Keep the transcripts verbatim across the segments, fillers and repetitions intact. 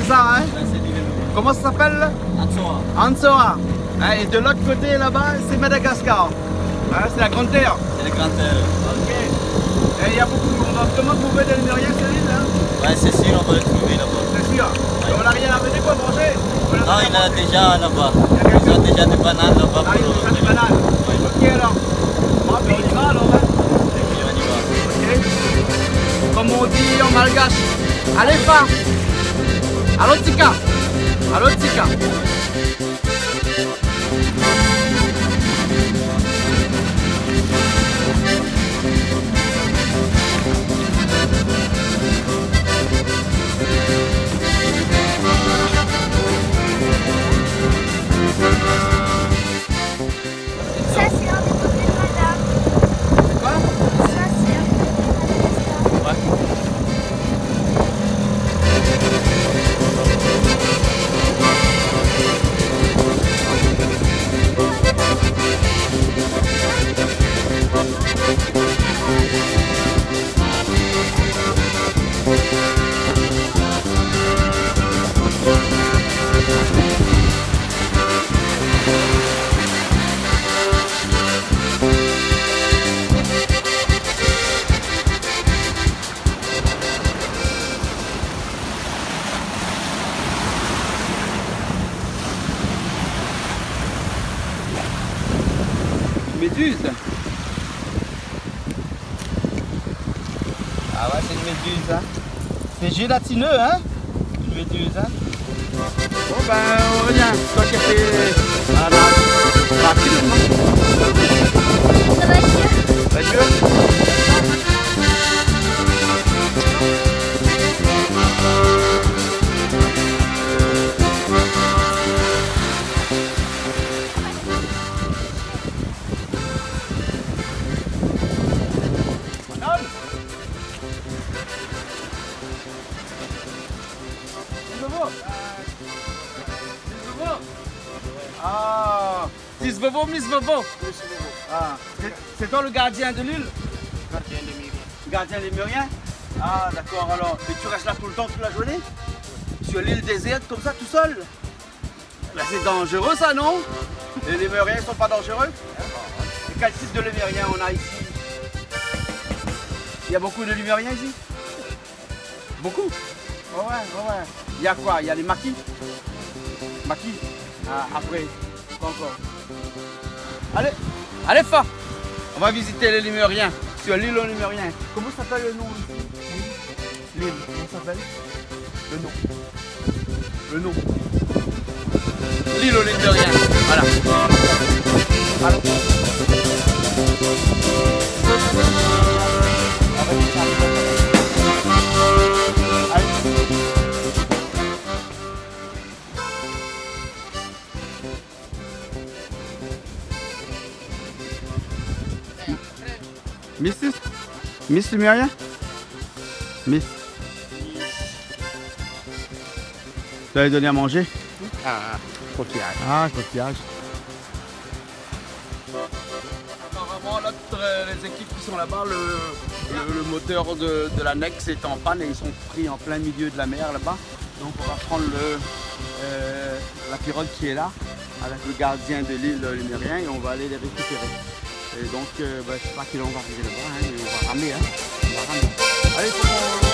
ça, hein? Comment ça s'appelle là? Ansoa. Ansoa. Hein, et de l'autre côté là-bas, c'est Madagascar. Hein, c'est la Grande Terre. C'est la Grande Terre. Ok. Et il y a beaucoup, on va vraiment trouver des lémuriens sur l'île là? Ouais, c'est sûr, on va le trouver là-bas. C'est sûr. Et on n'a rien à venir pour manger? Non, il y en a déjà là-bas. Il y a déjà des bananes là-bas. Ah, il y a déjà des bananes. Ok alors. Bon, puis on y va alors. Hein? Et puis on y va. Ok. Comme on dit en malgache. Allez, pas. Allô, Tika. Allô, Tika. Ça, c'est un des produits de madame. C'est quoi? Ça, c'est un des produits de madame. Ouais. Méduse. Ah ouais, c'est une méduse, hein. C'est gélatineux, hein. Une méduse, hein. Bon ben, on revient. Toi qui as fait la nage. Rapide, Ça va être dur. ça va être dur. Ah, Miss Vovo, Miss Vovo. Ah, c'est toi le gardien de l'île? Gardien des Lémuriens. Gardien des Lémuriens? Ah, d'accord, alors. Et tu restes là tout le temps, toute la journée? Sur l'île déserte, comme ça, tout seul? Ben, c'est dangereux, ça, non? Les Lémuriens sont pas dangereux? Et quel type de Lémuriens on a ici? Il y a beaucoup de Lémuriens ici? Beaucoup? Oh ouais, oh ouais. Il y a quoi? Il y a les maquis? Maquis? Ah, après, pas encore. Allez, allez, fa! On va visiter les Lémuriens, sur l'île aux Lémuriens. Comment s'appelle le nom ici? L'île, comment s'appelle? Le nom. Le nom. L'île aux Lémuriens, voilà. Alors. Missus? Miss Lémurien? Miss. Tu vas lui donner à manger? Ah, coquillage. Ah, coquillage. Apparemment, l'autre, euh, les équipes qui sont là-bas, le, le, le moteur de, de l'annexe est en panne et ils sont pris en plein milieu de la mer là-bas. Donc on va prendre le, euh, la pirogue qui est là, avec le gardien de l'île Lémurien et on va aller les récupérer. Et donc, euh, bah, je sais pas à quelle heure on va arriver là-bas, hein, mais on va ramer. Hein. On va ramer. Allez, c'est bon.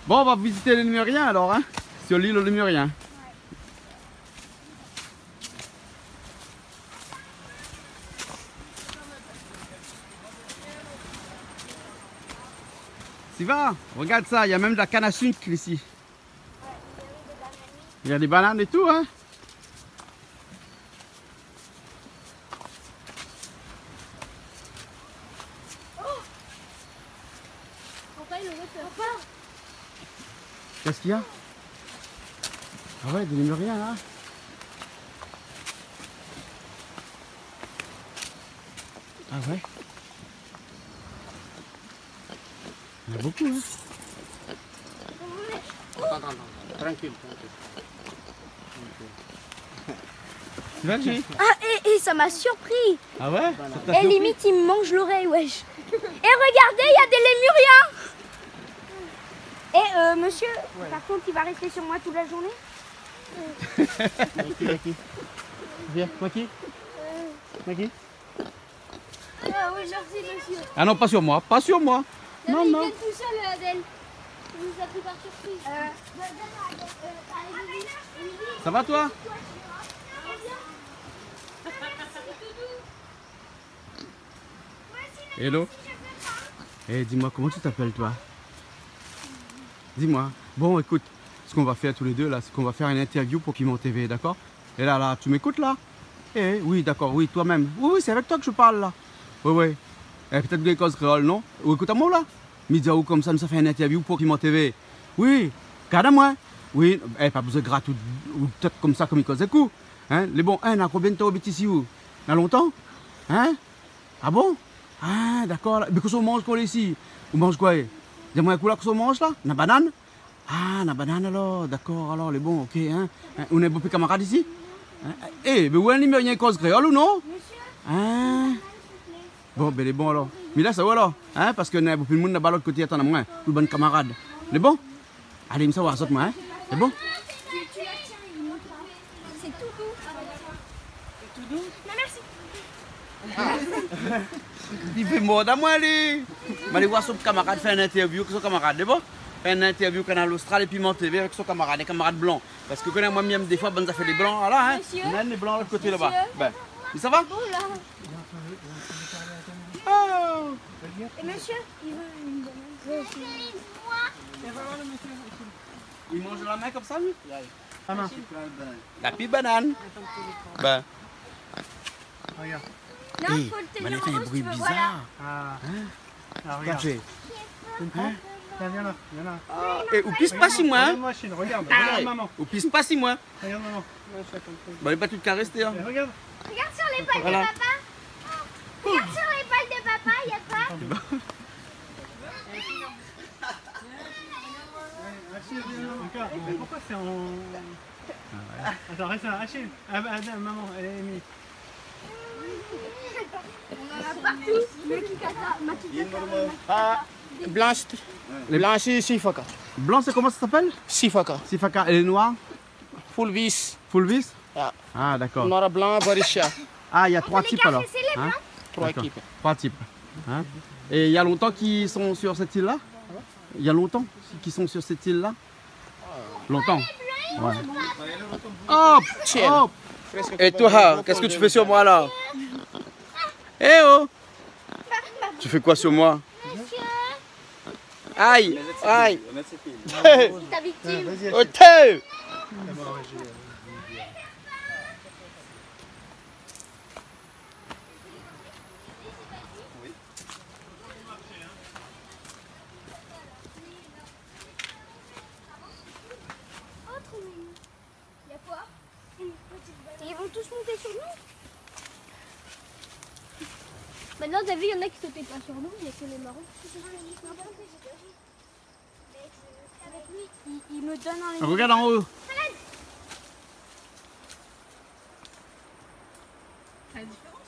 Bon, on va visiter les Lémuriens alors, hein, sur l'île aux Lémuriens. Ouais. Tu vas, regarde ça, il y a même de la canne à sucre ici. Il y a des bananes et tout, hein. Qu'est-ce qu'il y a? Ah ouais, des Lémuriens là. Ah ouais. Il y en a beaucoup, hein. Attends, attends, attends. Tranquille, tranquille. Tu vas, G? Ah, et, et ça m'a surpris. Ah ouais? Et limite, il me mange l'oreille, wesh. Et regardez, il y a des Lémuriens. Et euh, monsieur, ouais. Par contre, il va rester sur moi toute la journée. Maki, Maki. Viens, Maki. Maki. Ah oui, merci, monsieur. Ah non, pas sur moi, pas sur moi. Non, non. Il vient tout seul, Adèle. Il nous a pris par surprise. Euh, Ça va, toi? Hello. Eh, hey, dis-moi, comment tu t'appelles, toi? Dis-moi. Bon, écoute, ce qu'on va faire tous les deux, là, c'est qu'on va faire une interview pour Piment T V, d'accord? Et là, là, tu m'écoutes, là? Eh, hey, oui, d'accord, oui, toi-même. Oui, oui, c'est avec toi que je parle, là. Oui, oui. Eh, peut-être des causes créoles, non? Ou écoute à moi, là. Midiaou, comme ça, nous a fait une interview pour Piment T V. Oui, regarde-moi. Oui, eh, pas besoin de gratte ou, ou peut-être comme ça, comme il cause des coups. Hein? Les bons, hein, on a combien de temps au ici ou? On a longtemps? Hein? Ah bon? Ah, d'accord. Mais qu'est-ce qu'on mange quoi ici? On mange quoi? Dis-moi un coup là, qu'est-ce qu'on mange là? La banane? Ah, la banane alors, d'accord, alors les bons, ok. Hein? On est beaucoup de camarades ici? Hein? Eh, mais où est-ce qu'il y a une cause créole ou non? Hein? Bon, ben les bons alors. Mais là, ça va alors? Hein? Parce que nous avons beaucoup de monde là-bas, l'autre côté, attends, moi, tout bon camarade. Les bons? Allez, me savoir, saute moi, hein? Les bons? C'est tout doux. C'est tout doux? Non, merci. Il fait mort à moi, lui. Je vais aller voir son camarade faire une interview avec son camarade, c'est bon? Faire une interview qu'on a à l'Australie et Piment T V avec son camarade, les camarades blancs. Parce que quand moi, même des fois, ça fait les blancs, là, hein? Monsieur? On a les blancs de l'autre côté là-bas. Ben, mais ça va? Bon, là. Oh. Et monsieur, il veut une banane. Il mange la main comme ça, lui? Ah non. La petite banane. Ben. Regarde. Non, Hey, faut le mais elle tenir fait en un haut, bruit tu veux, bizarre. voilà. Ah, Hein? ah regarde. Hein? Tiens, viens là, viens là. Ah, et ou pisse pas si moi. Regarde moi, Chine, regarde, regarde maman. Ou pisse pas si moi. Regarde maman. Bah, il n'est pas tout qu'à rester. Hein. Et regarde. Regarde sur l'épaule Voilà. de papa. Regarde sur l'épaule de papa, il y a quoi? Achille, regarde. Mais pourquoi c'est en... Attends, reste là, Achille. Ah, bah, maman, elle est mise. On en a partout. Makikata, Makikata. Ah, blanche. Blanche et Sifaka. Blanc, c'est comment ça s'appelle? Sifaka. Sifaka. Et les noirs? Full vis. Full vis? Ah. Ah, d'accord. Noir, blanc, Barisha. Ah, il y a trois types alors. C'est les Hein? blancs. Trois D'accord. équipes. Trois types. Hein? Et il y a longtemps qu'ils sont sur cette île-là? Il y a longtemps qu'ils sont sur cette île-là? Longtemps. Ouais. Hop! Hop! Et toi, qu'est-ce que tu fais sur moi là? Eh oh! Tu fais quoi sur moi? Aïe! Aïe! Ta victime. Oh, t'es! Il y a quoi? Une petite banane. Ils vont tous monter sur nous? Maintenant, t'as vu, il y en a qui sautaient pas sur nous, il n'y a que les marrons. Avec lui, il, il me donne un... Regarde en haut. La différence,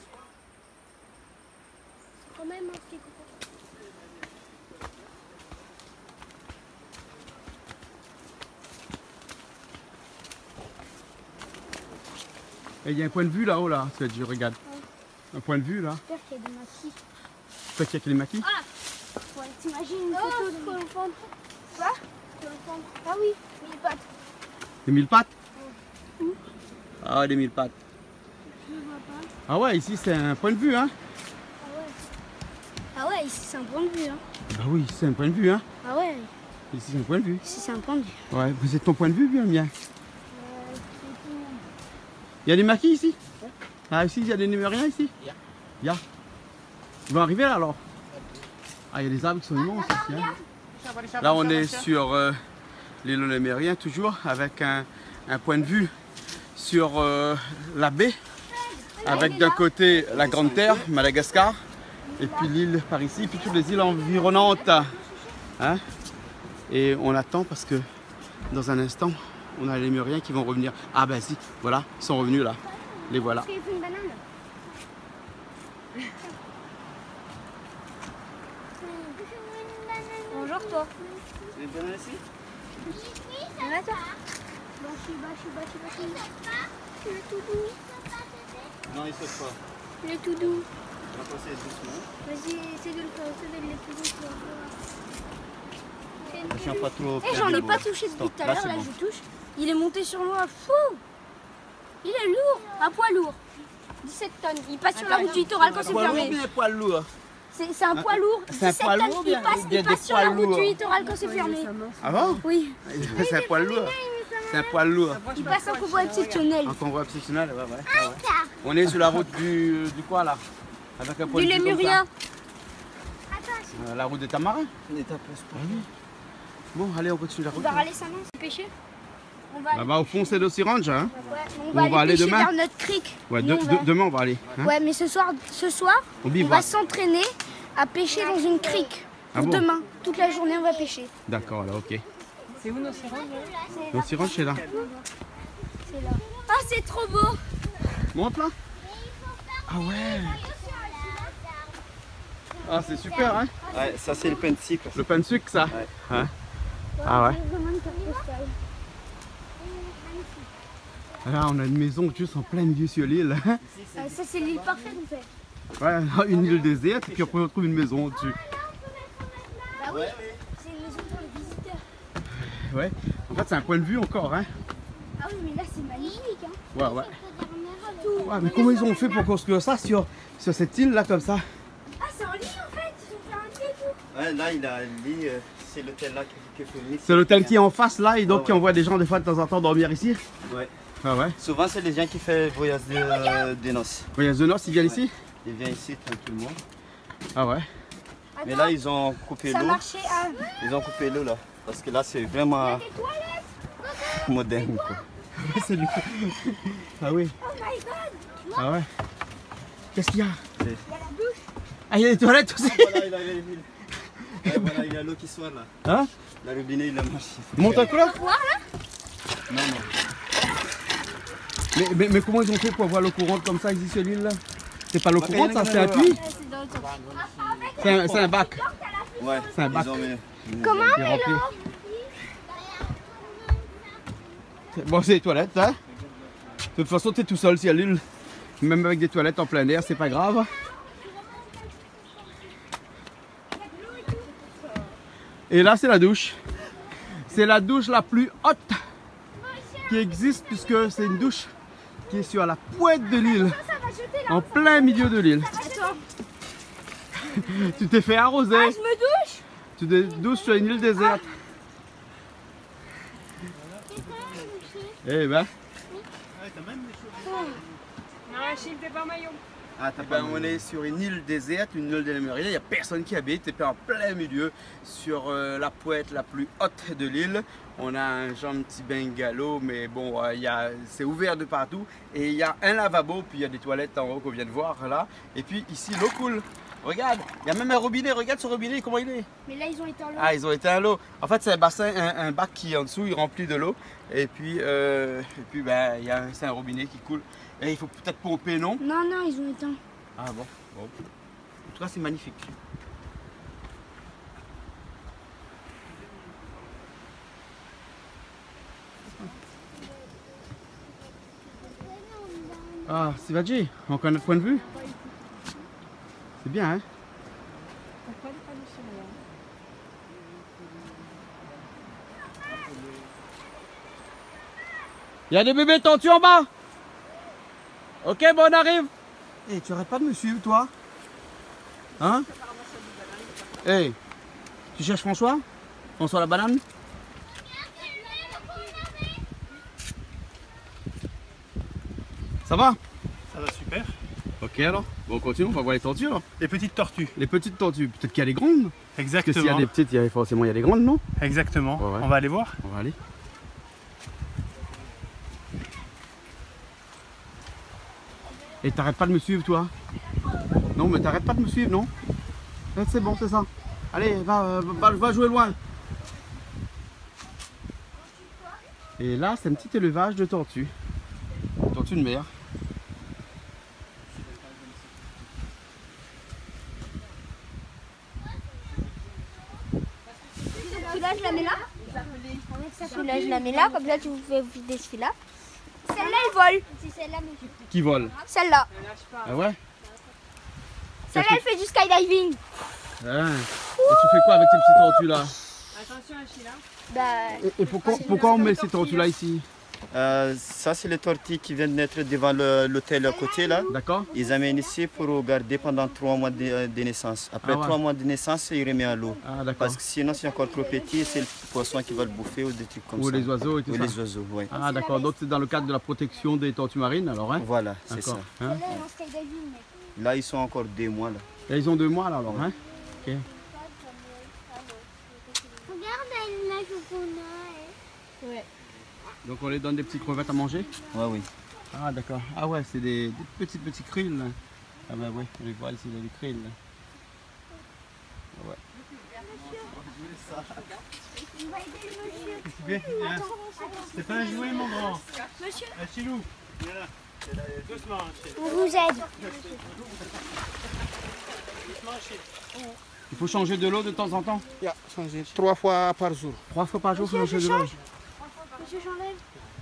c'est quand même un petit coco. Et il y a un point de vue là-haut là, je regarde. Un point de vue là. J'espère qu'il y a des maquis. Toi qui as les maquis? Ah ouais, t'imagines une photo de... Quoi? prendre. Ah oui, mille pattes. Les mille pattes? Où? Ah, les mille pattes. Je ne vois pas. Ah ouais, ici c'est un point de vue, hein? Ah ouais. Ah ouais, ici c'est un point de vue. Hein. Bah oui, c'est un point de vue, hein? Ah ouais, Ici c'est un point de vue. ici c'est un point de vue. Ouais, vous êtes ton point de vue, bien le mien. Euh, c'est tout. Il y a des maquis ici? Ah, ici, il y a des numériens ici? Ya. Ya. Ils vont arriver là alors? Ah, il y a des arbres qui sont immenses ici. Hein. Là, on est sur euh, l'île Lémérien, toujours avec un, un point de vue sur euh, la baie, avec d'un côté la Grande Terre, Madagascar, et puis l'île par ici, puis toutes les îles environnantes. Hein. Et on attend parce que dans un instant, on a les Lémuriens qui vont revenir. Ah ben si, voilà, ils sont revenus là. Les voilà. Est-ce qu'il faut une banane? Bonjour toi. Tu veux donner ici? Ouais, toi. Bachi, bachi, bachi, bachi. Le tout doux. Non, il saute pas. Le tout doux. On va passer doucement. Vas-y, essaie de le faire. Essaie de le tout doux. Je suis pas trop. Eh, j'en ai pas touché depuis tout à l'heure. Là, je touche. Il est monté sur moi. Fou. Il est lourd. Un poids lourd. dix-sept tonnes. Il passe sur la route du littoral quand c'est fermé. Des poids lourds. C'est c'est un poids lourd. C'est un dix-sept poids tonnes. lourd, Il bien- passe, bien il des passe sur poids la route lourds. du littoral quand c'est fermé. Ah bon? Oui. C'est un poids lourd. C'est un poids lourd. Il passe en convoi exceptionnel. Un convoi exceptionnel, ouais, ouais. Ah ouais. On est sur la route du, du quoi là? Avec un point Du de vue comme Lémurien. ça. Euh, La route des Tamarins. L'étape sport. Bon, allez, on continue la On route. va râler ça, non? C'est pêcher? On va aller, Là-bas au fond, c'est d'Ossirange, hein? ouais, on on va va aller aller pêcher demain. vers notre crique. Ouais, Nous, de- on va- de- demain on va aller. Hein? Ouais, mais ce soir, ce soir On on bivouac. va s'entraîner à pêcher dans une crique. Ah Pour bon? demain, toute la journée, on va pêcher. D'accord, alors ok. C'est là. L'Ossirange, c'est là. C'est là. Ah, c'est trop beau! Monte là. Ah ouais. Ah, c'est super, hein? Ouais, ça c'est le pain de cycle. Le pain de sucre, ça. Ouais. Hein? Ah ouais. C'est vraiment une carte postale. Là, on a une maison juste en plein milieu sur l'île. Euh, ça, c'est l'île parfaite, en fait. Ouais, une île déserte, et puis après on trouve une maison au-dessus. Bah oui, c'est une maison pour les visiteurs. Ouais. En fait, c'est un point de vue encore, hein? Ah oui, mais là, c'est magnifique, hein. Ouais, ouais. Tout. Ouais, mais comment ils ont fait pour construire ça sur, sur cette île là comme ça? Ah, c'est en lit, en fait. Ils ont fait un lit et tout. Ouais, là il a lit, euh, c'est l'hôtel là qui, qui fait venir. C'est l'hôtel qui est en face là et donc Ouais, qui ouais. envoie des gens des fois de temps en temps dormir ici? Ouais. Ah ouais. Souvent c'est les gens qui font voyage de, euh, de noces. Voyage de noces, ils viennent ici? Ils viennent ici tranquillement. Ah ouais. Mais là ils ont coupé Ça l'eau. marchait à... Ils ont coupé l'eau là. Parce que là c'est vraiment Des toilettes. moderne quoi. C'est lui. Ah oui. Oh my god. Ah ouais. Qu'est-ce qu'il y a? Il y a la douche. Ah, il y a des toilettes aussi. Voilà, il a les villes. Ouais, voilà, il y a l'eau qui soit là. Hein? Le robinet il a marché. Monte un coup là. Voir là? Non, non. Mais, mais, mais comment ils ont fait pour avoir l'eau courante comme ça ici sur l'île là? C'est pas l'eau courante ça, c'est un puits? Ouais, c'est dans le sens. C'est un, c'est un bac. Ouais, C'est un bac. ils ont mis- Comment? C'est rempli. Bon, c'est les toilettes, hein? De toute façon, t'es tout seul sur l'île. Même avec des toilettes en plein air, c'est pas grave. Et là, c'est la douche. C'est la douche la plus haute qui existe puisque c'est une douche qui est sur la pointe de l'île, Ça va jeter là. en plein milieu de l'île. Attends. Tu t'es fait arroser. Ah, je me douche. Tu te douches sur une île déserte. Eh ben. Ah, t'as Eh pas ben, on est sur une île déserte, une île de Lémurien, il n'y a personne qui habite, et puis en plein milieu, sur euh, la pointe la plus haute de l'île, on a un genre de petit bungalow, mais bon, euh, il y a- c'est ouvert de partout, et il y a un lavabo, puis il y a des toilettes en haut qu'on vient de voir là, et puis ici l'eau coule. Regarde, il y a même un robinet, regarde ce robinet, comment il est. Mais là, ils ont éteint l'eau. Ah, ils ont éteint l'eau. En fait, c'est un bassin, un, un bac qui est en dessous, il remplit de l'eau, et puis, euh, et puis ben, il y a un- c'est un robinet qui coule. Et il faut peut-être pomper, non? Non, non, ils ont éteint. Ah bon, bon. En tout cas, c'est magnifique. Ah, Sivadji, encore notre point de vue? C'est bien, hein? Il y a des bébés tortues en bas. Ok, bon, on arrive. Eh, hey, tu arrêtes pas de me suivre, toi? Hein? Eh, hey, tu cherches François? François la banane? Ça va? Ça va super. Ok alors, bon on continue, on va voir les tortues alors. Les petites tortues. Les petites tortues, peut-être qu'il y a des grandes. Exactement. Parce que s'il y a des petites, il y a, forcément il y a des grandes, non? Exactement. Ouais, ouais. On va aller voir. On va aller. Et t'arrêtes pas de me suivre toi? Non mais t'arrêtes pas de me suivre, non? C'est bon, c'est ça. Allez, va, va, va jouer loin. Et là, c'est un petit élevage de tortues. Tortues de mer. Celui-là, je la mets là. Celui-là, je la mets là. Comme ça, tu vous fais vider celui-là. Celle-là, elle vole. C'est celle-là, monsieur. Qui vole? Celle-là. Ah ouais? Celle-là, elle fait du skydiving. Ah. Et tu fais quoi avec tes petites tortues là? Attention à Sheila. Bah, Et, et pourquoi, pourquoi on met ces tortues là ici? Euh, ça, c'est les tortilles qui viennent d'être devant l'hôtel à côté là. D'accord? Ils amènent ici pour garder pendant trois mois de, de naissance. Après Ah ouais. trois mois de naissance, ils remettent à l'eau. Ah d'accord. Parce que sinon, c'est encore trop petit, c'est le poisson qui va le bouffer ou des trucs comme Ou ça. les oiseaux et tout Ou ça. les oiseaux, oui. Ah d'accord, donc c'est dans le cadre de la protection des tortues marines alors, hein? Voilà, c'est ça. D'accord. Hein? celle-là, elle est en skydiving, mec. Là, ils sont encore deux mois là. Et ils ont deux mois là alors, hein? Ok. Regarde, elle nage au fond. Ouais. Donc on les donne des petites crevettes à manger? Ouais, oui. Ah d'accord. Ah ouais, c'est des, des petits petits krill. Là. Ah bah ouais, on les voit ici, il y a des krill. Là. Ah ouais. C'est pas un jouet, mon grand. Monsieur, Ah, Chilou, viens là. Doucement, Chilou. on vous aide. Doucement, Chilou. Il faut changer de l'eau de temps en temps? Ja, changer trois fois par jour. Trois fois par jour, il faut Monsieur, changer je de l'eau. change. Monsieur, j'enlève.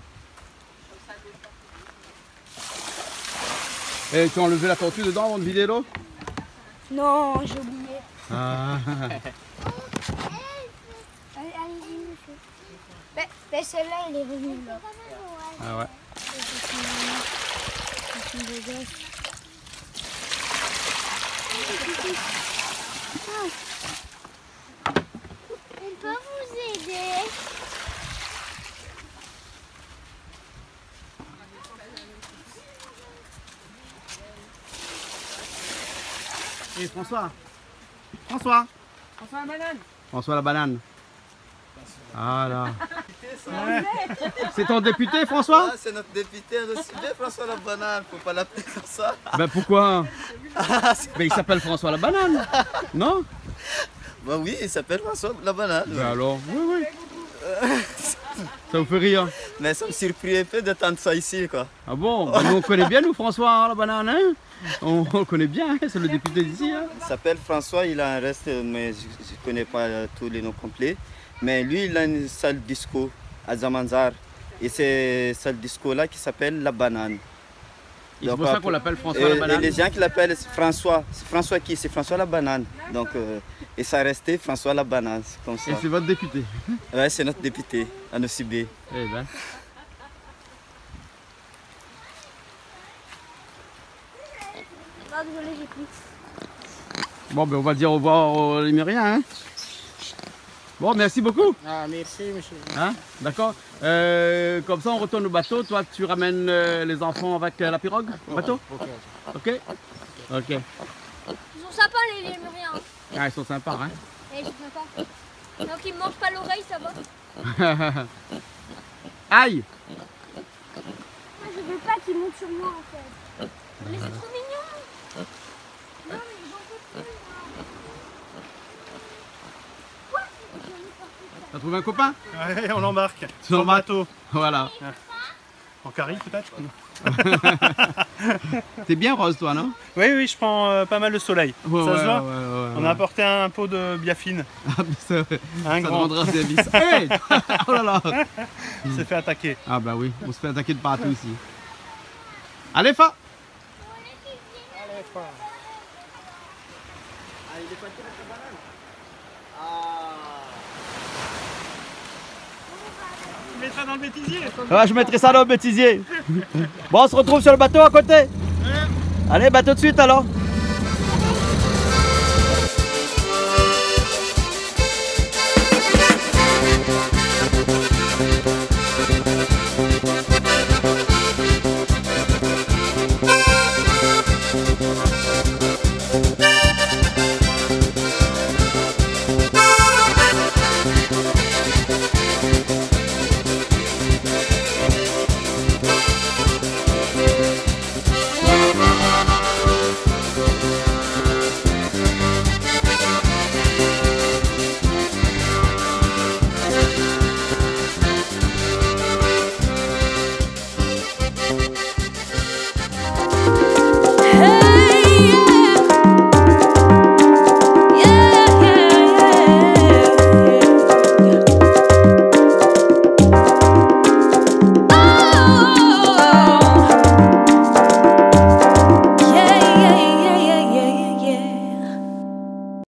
Et tu as enlevé la tortue dedans avant de vider l'eau? Non, j'ai oublié. Ah. Allez, allez-y, monsieur. Mais, mais celle-là, elle est revenue là. Ah ouais. Ce sont des gosses. On peut vous aider? Et François? François? François la banane. François la banane. Ah là. C'est ton député François? Ah, c'est notre député, le François la banane, faut pas l'appeler comme ça. Ben pourquoi? Ben il s'appelle François la banane. Non? Bah oui, il s'appelle François la banane. Ben alors, oui, oui. Ça vous fait rire? Mais ça me surprit un peu d'entendre ça ici, quoi. Ah bon? Ben, nous on connaît bien nous François hein, la banane, hein? On, on connaît bien, hein, c'est le député d'ici. Hein? Il s'appelle François, il a un reste, mais je ne connais pas euh, tous les noms complets. Mais lui, il a une salle disco à Zamanzar. Et c'est cette salle disco là qui s'appelle La Banane. Et c'est pour ça qu'on l'appelle François euh, la banane. Et les gens qui l'appellent François. C'est François qui? C'est François la banane. Donc, euh, et ça restait François la banane, c'est comme ça. Et c'est votre député? Ouais, c'est notre député à Nosibé. Eh ben. Non, désolé, j'ai plus. Bon ben on va dire au revoir aux Lémuriens. Hein? Bon, merci beaucoup. Ah, merci, monsieur. Hein? D'accord. Euh, comme ça, on retourne au bateau. Toi, tu ramènes euh, les enfants avec euh, la pirogue au bateau? Ok. Ok. Ok. Ils sont sympas, les lémuriens. Ah, ils sont sympas, hein? Eh, ils sont sympas. Donc, ils me mangent pas l'oreille, ça va? Aïe! Moi, je veux pas qu'ils montent sur moi, en fait. Mais c'est trop mignon. Non, mais j'en peux plus, moi. T'as trouvé un copain? Ouais, on l'embarque. Sur le l'embarques. bateau. Voilà. En Caraïbes peut-être? T'es bien rose, toi, non? Oui, oui, je prends euh, pas mal de soleil. Ouais, ça ouais, se voit? ouais, ouais, On ouais. a apporté un pot de biafine. Ah, mais ça, Un ça grand. demandera service. Hey! Oh là là! Il s'est fait attaquer. Ah bah oui, on se fait attaquer de partout ici. Allez, Fa! Allez, pas. Ah, il est pas tiré la banane. Ah. mets ça dans le bêtisier. Ouais, je mettrai ça dans le bêtisier. Bon, on se retrouve sur le bateau à côté. Allez, bateau de suite alors.